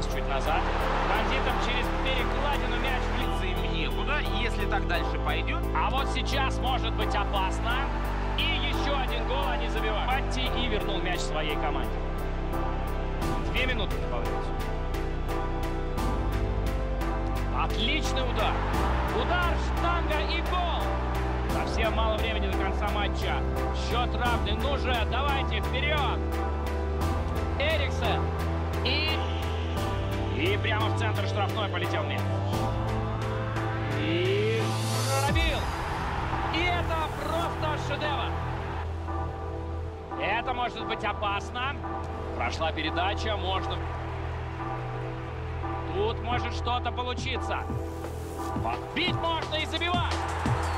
Альварес чуть назад. Бандитам через перекладину мяч влиться им некуда. Если так дальше пойдет. А вот сейчас может быть опасно. И еще один гол они забивают. Патти и вернул мяч своей команде. 2 минуты добавляются. Отличный удар. Удар, штанга и гол. Совсем мало времени до конца матча. Счет равный. Ну же, давайте вперед. Эриксен. И прямо в центр штрафной полетел мяч. И пробил. И это просто шедевр. Это может быть опасно. Прошла передача, можно... Тут может что-то получиться. Подбить можно и забивать.